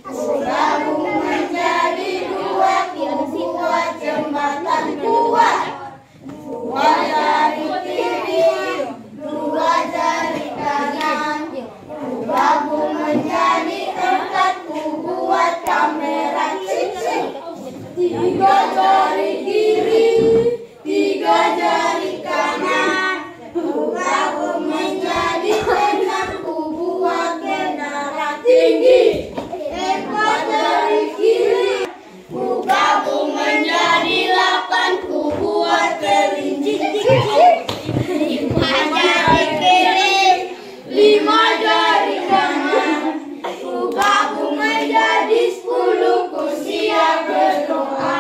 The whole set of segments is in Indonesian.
Bergabung menjadi dua, kuat jembatan kuat. Dua jari kiri, dua jari kanan, bergabung menjadi empat, kuat kamera cincin. Tiga jari kiri, tiga jari kanan, bergabung menjadi enam, kuat menara tinggi. Empat jari kiri, bergabung menjadi 8, kuat kelinci. 5 jari kiri, 5 jari kanan, bergabung menjadi 10, ku siap berdoa.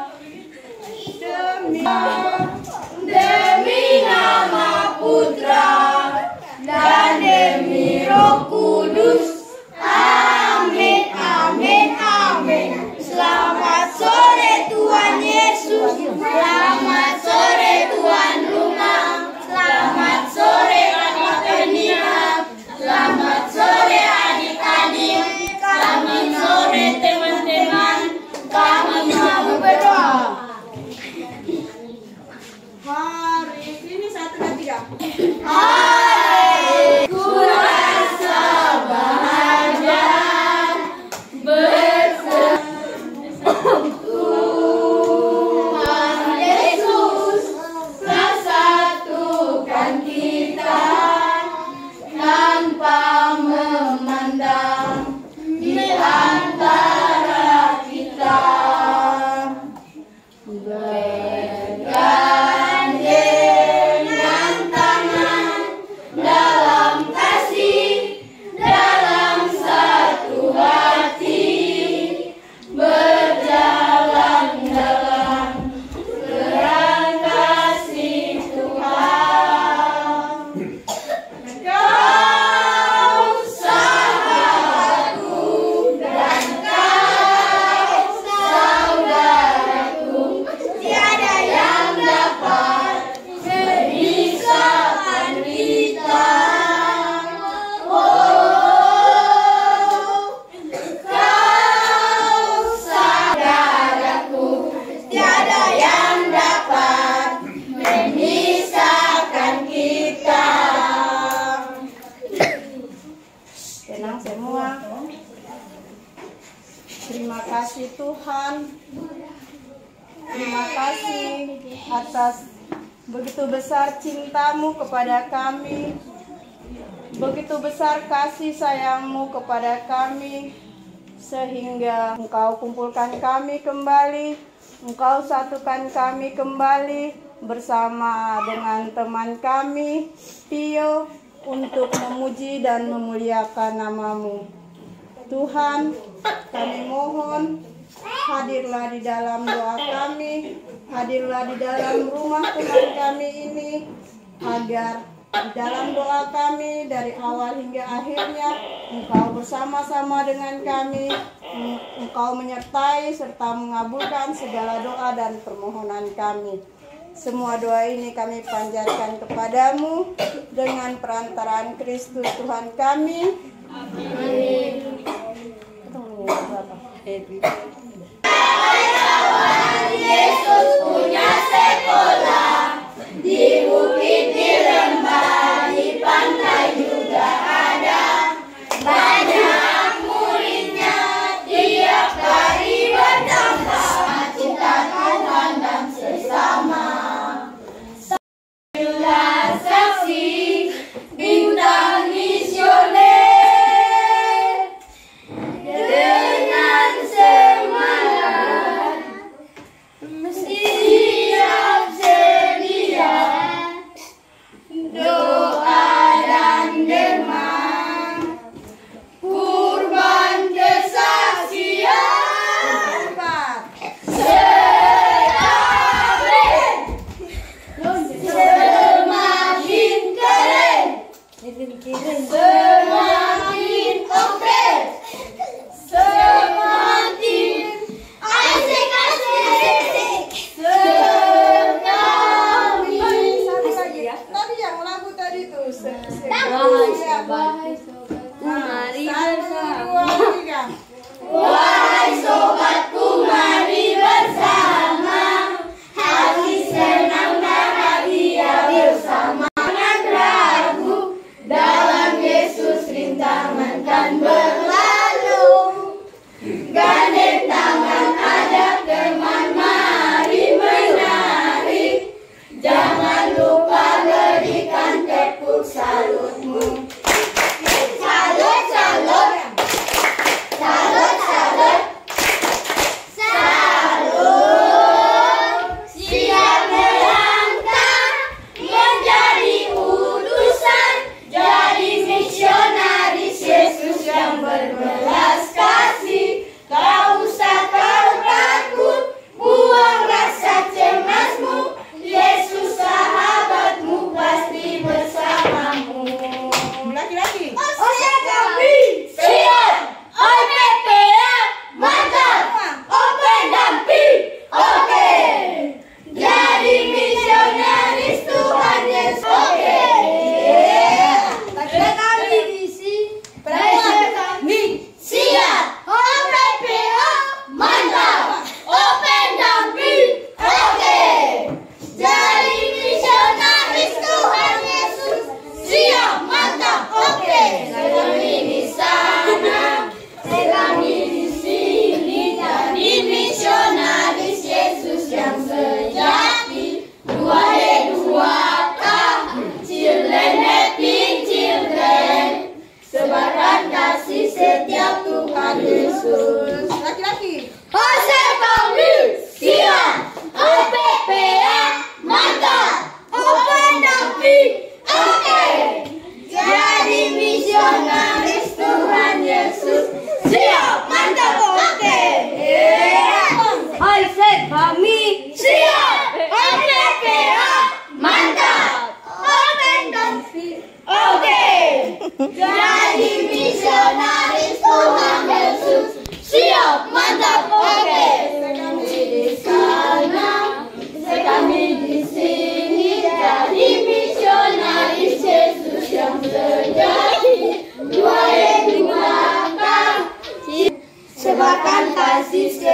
Demi nama Putra dan demi Roh Kudus. Amin, amin, amin. Selamat sore Tuhan Yesus. Selamat sore Tuhan Rumah. Selamat sore adik Tania. Selamat sore adik-adik. Selamat sore teman-teman. Kami mau berdoa. Hari ini 1, 2, 3. Hari ku rasa bahagia bersama Tuhan Yesus telah satukan kita tanpa memandang di antara kita. Bergandengan tangan dalam kasih, dalam satu hati, berjalan dalam terang kasih Tuhan. Kau sahabatku dan kau saudaraku, tiada yang dapat memisahkan kita. Oh, kau saudaraku, tiada yang dapat memisahkan kita. Tenang semua. Terima kasih Tuhan. Terima kasih atas begitu besar cinta-Mu kepada kami. Begitu besar kasih sayang-Mu kepada kami, sehingga Engkau kumpulkan kami kembali, Engkau satukan kami kembali bersama dengan teman kami, Tio, untuk memuji dan memuliakan nama-Mu. Tuhan, kami mohon, hadirlah di dalam doa kami, hadirlah di dalam rumah teman kami ini, agar di dalam doa kami dari awal hingga akhirnya Engkau bersama-sama dengan kami, Engkau menyertai serta mengabulkan segala doa dan permohonan kami. Semua doa ini kami panjatkan kepadamu dengan perantaraan Kristus Tuhan kami. Amin. Yesus punya sekolah di bukit, di lembah, di pantai juga ada. Banyak muridnya, tiap hari bertambah. Cinta Tuhan dan sesama. Sudah saksi bintang misioner dengan semangat siap sedia doa dan demam, kurban kesaksian, semakin keren, semakin oke, semakin asik. Tadi yang lagu tadi tuh bahaya. Mari bersama.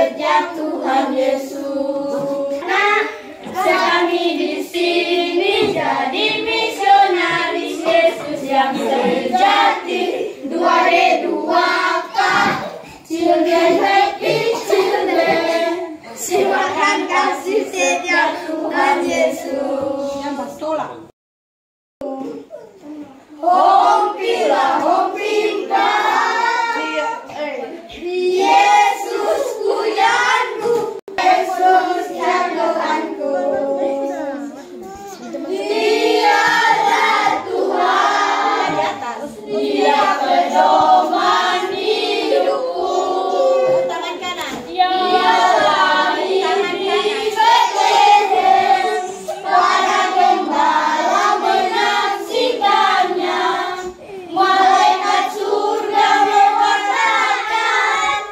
sejak Tuhan Yesus. Nah, kami di sini jadi misionaris Yesus yang sejati. 2D2K, children happy children. Silakan kasih setiap Tuhan Yesus. Yang bertolak. Home pila, home pimpa. Yesus pujaanku, Yesus jagoanku. Dialah Tuhan, Dia pedoman hidupku. Tangan kanan. Dialah ini Betlehem, para gembala menyaksikannya. Malaikat surga mengatakan,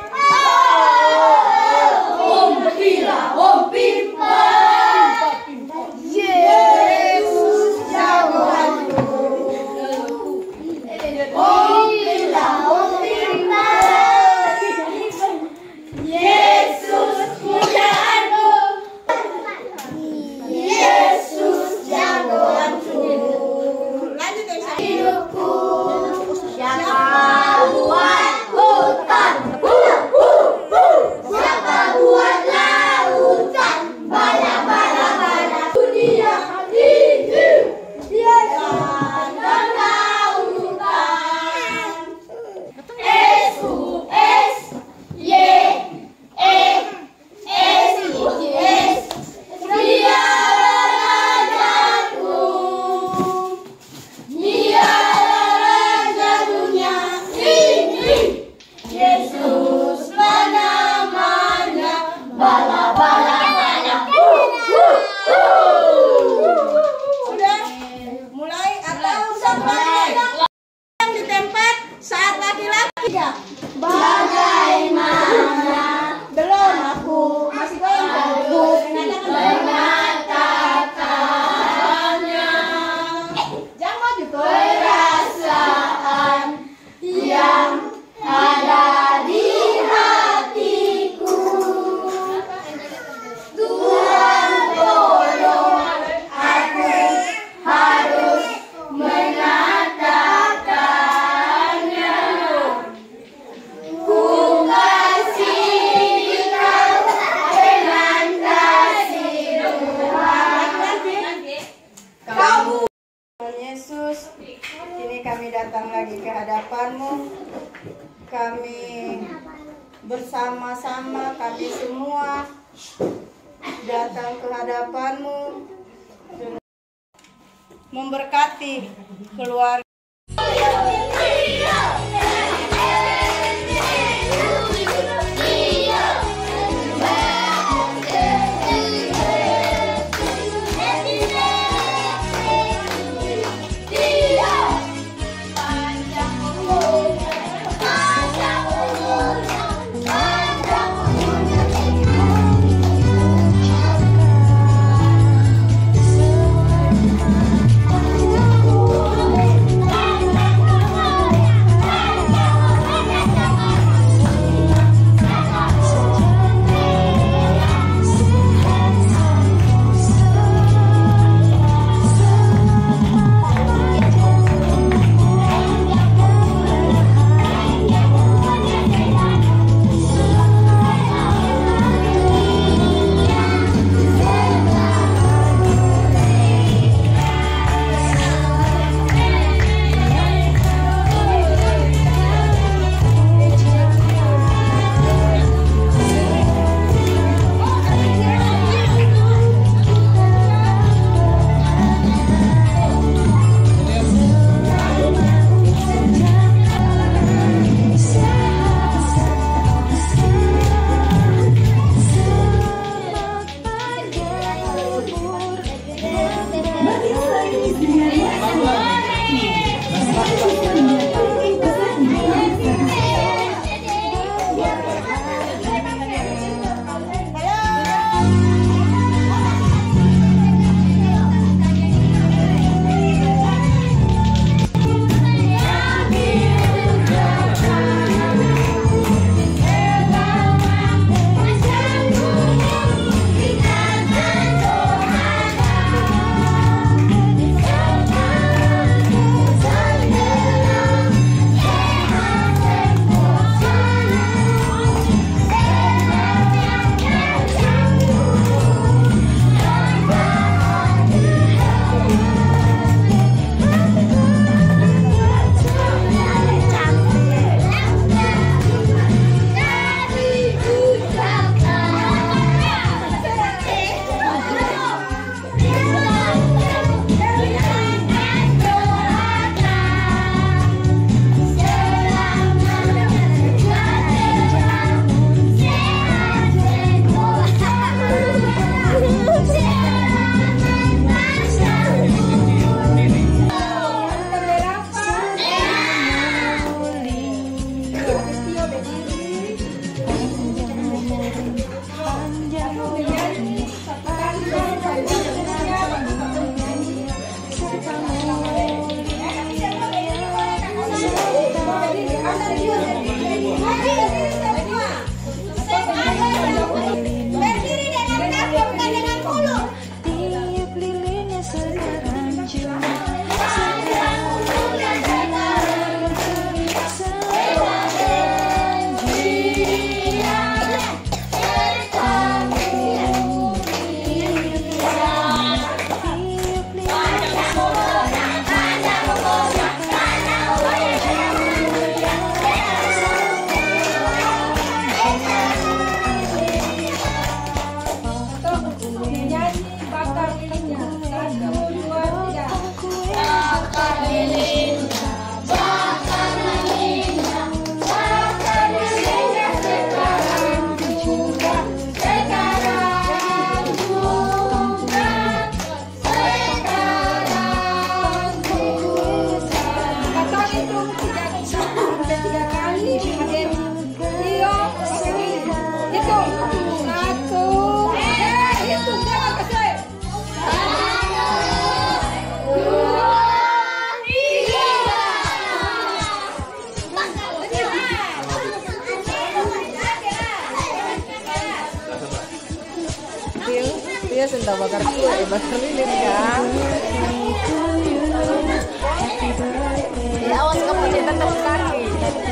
Om Pila, Om Pimpa. Yesus jagoanku. Om Pila, Om Pimpa. Yesus pujaanku. Yesus jagoanku. Lanjut hidupku. Siapa buat hutan? Siapa buat lautan? Bala dunia ini dia dan lautan. S-U-S Y-E-S-U-S. Dia rajaku. Dia raja dunia ini. Yesus namanya. Bala. Sudah mulai atau sampai yang di tempat saat laki-laki ya? Bagaimana belum aku masih mengatakannya. Jangan maju tuh. Perasaan yang ada di hatiku. Tuhan tolong aku harus mengatakannya. Ku kasih kau dengan kasih Tuhan. Kamu Yesus, kini kami datang lagi ke hadapan-Mu. Kami bersama-sama, kami semua datang ke hadapan-Mu, memberkati keluarga. Dia sudah bakar kue, bakar lilin kan. Ya, awas kamu dia tetap kaki.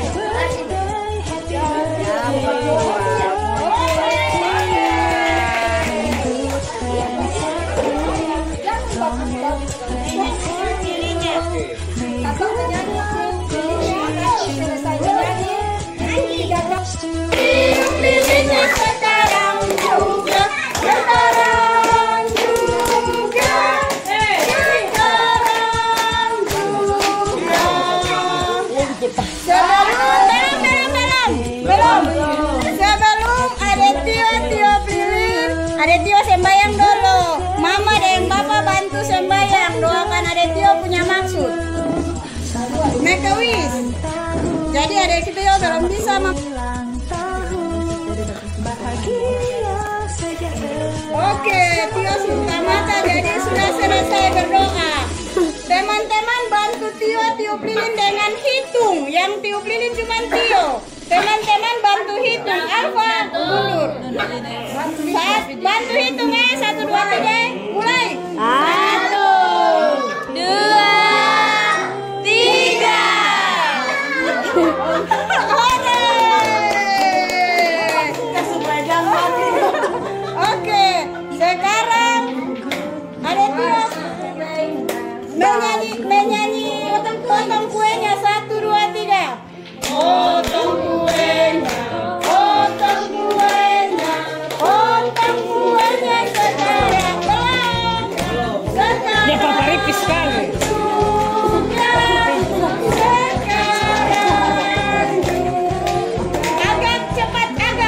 Ade Tio sembayang dulu. Mama dan Papa bantu sembayang. Doakan Ade Tio punya maksud. Make a wish. Jadi Ade Tio belum bisa Oke, Tio suka mata jadi sudah selesai berdoa. Teman-teman bantu Tio tiup lilin dengan hitung. Yang tiup lilin cuma Tio. Teman-teman bantu hitung. Alfa mundur. Bantu hitung 1, 2, 3. Mulai. 1, 2, 3. Oke, sekarang ada Tio menyanyi potong kuenya 1, 2, 3. Potong kuenya, potong kuenya, potong kuenya sekarang. Dia papa ripis sekali. Agak cepat.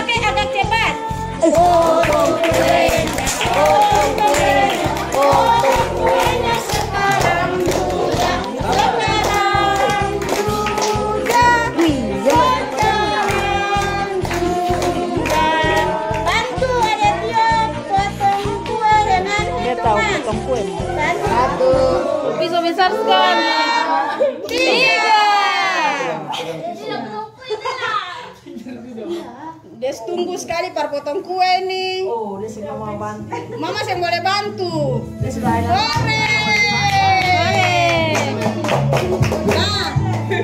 Potong kuenya, potong kuenya, potong kuenya sekarang juga. Sekarang juga. Sekarang juga. Bantu Ade Tio potong kue dengan Dia tahu hitungan. potong kue. 1, Pisau besar sekali. 3. Dia tunggu sekali par potong kue nih. Oh, dia sih mau bantu. Mama yang boleh bantu. Dia sudah ada. Nah.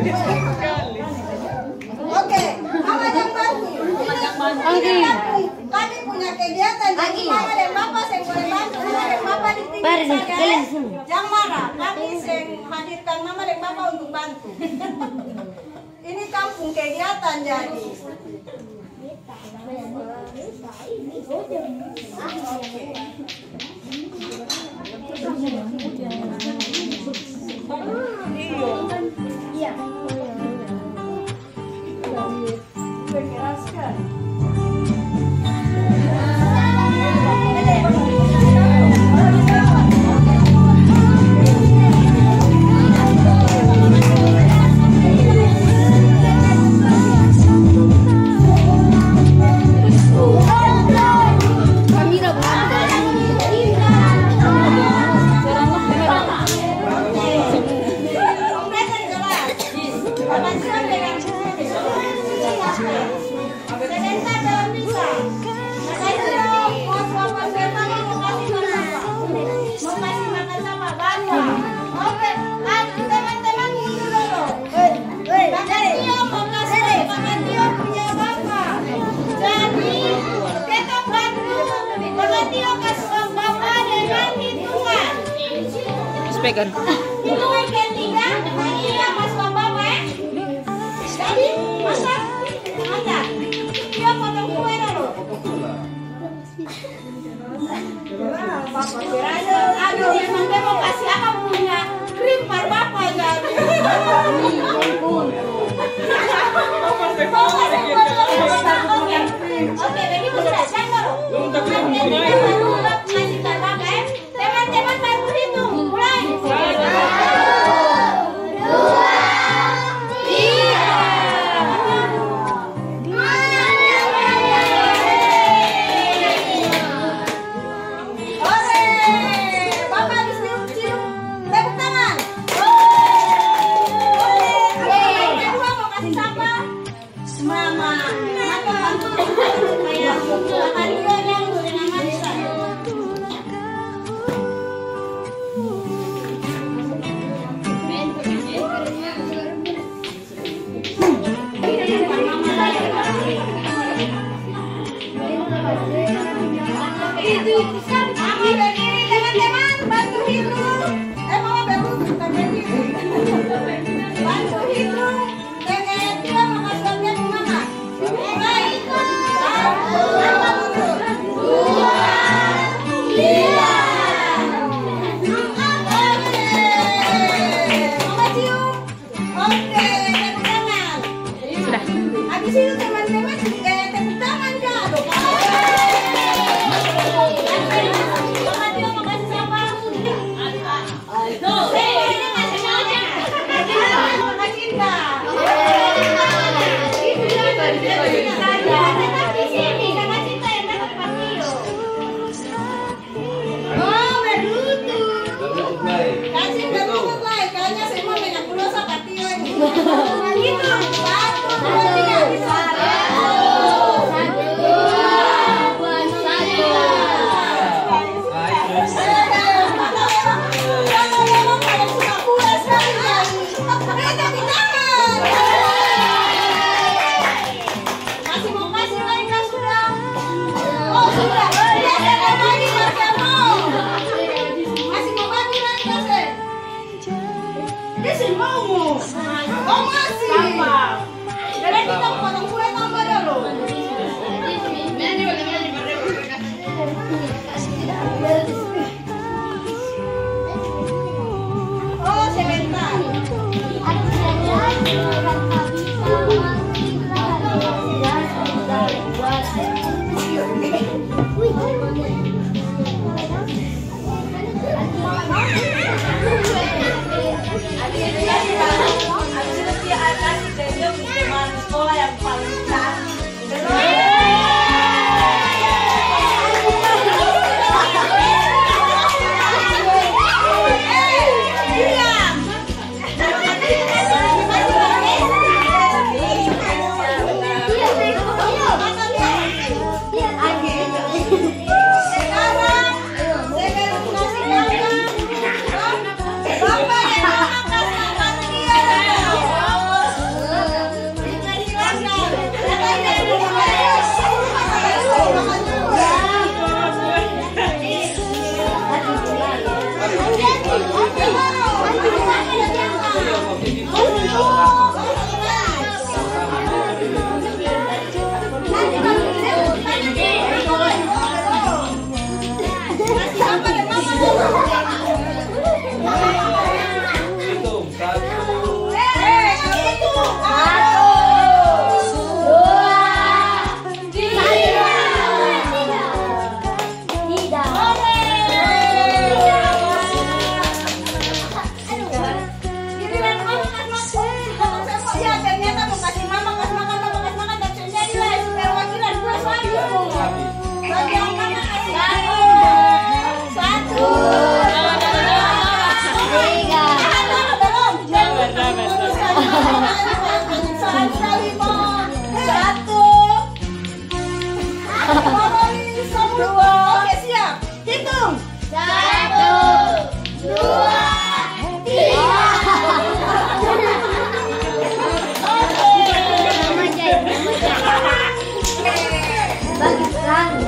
Oke, Mama yang bantu. Ini kami punya kegiatan jadi Mama dan Papa yang boleh bantu. Mama dan Papa di tinggal saja. Jangan marah. Kami yang hadirkan Mama dan Papa untuk bantu. Ini kampung kegiatan jadi. Iya. Kamera pegang. Itu weekend 3, iya Mas Bambang jadi masak, masak. Dia potong kue dulu. Bapak kira aduh emang dia mau kasih apa punya krim bapak jadi. Oke, jadi bisa jangan dulu. Masih terbang teman-teman baru hitung, mulai.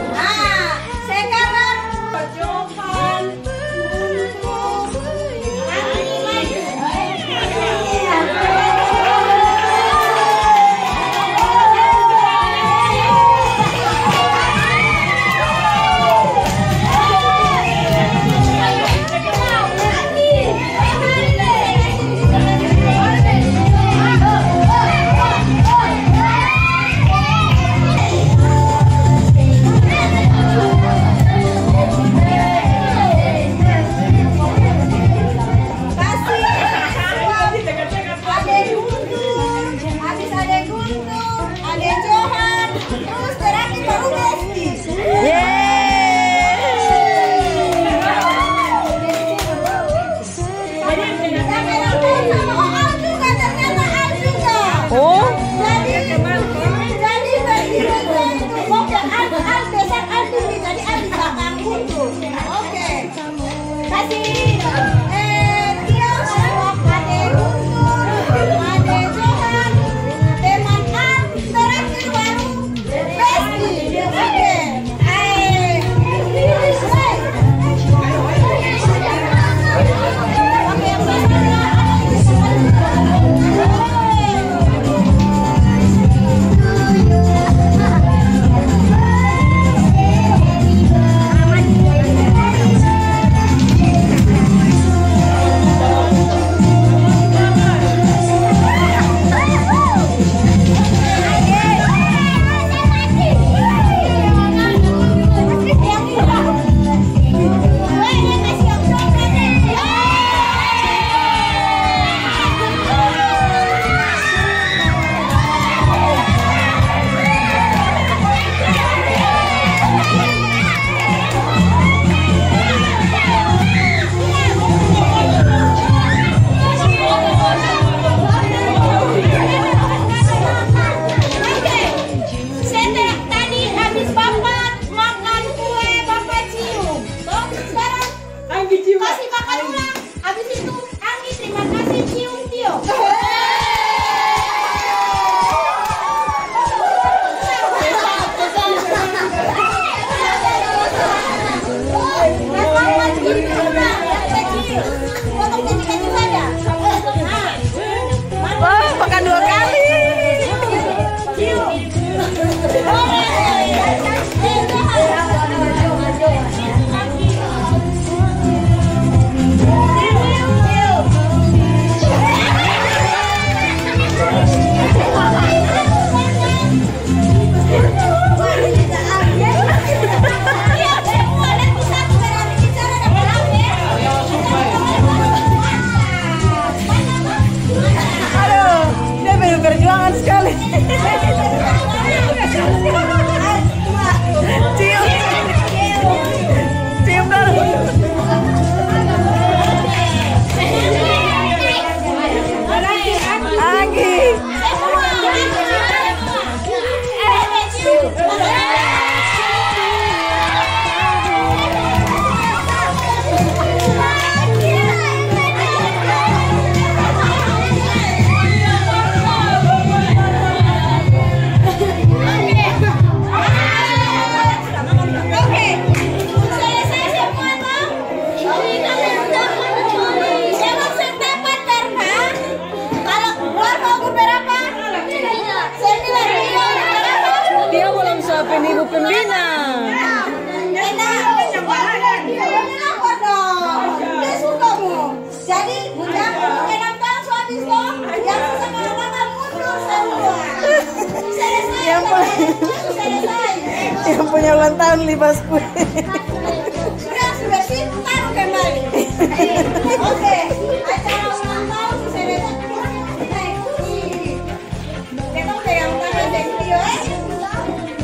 1, 2, 3, maafin ibu pembina. Dia suka mu. Jadi yang menyenangkan suami yang sama anak mundur semua. Yang punya ulang tahun libas kue. Sudah pintar kembali. Oke, acara ulang tahun selesai. Kita udah yang tanda video.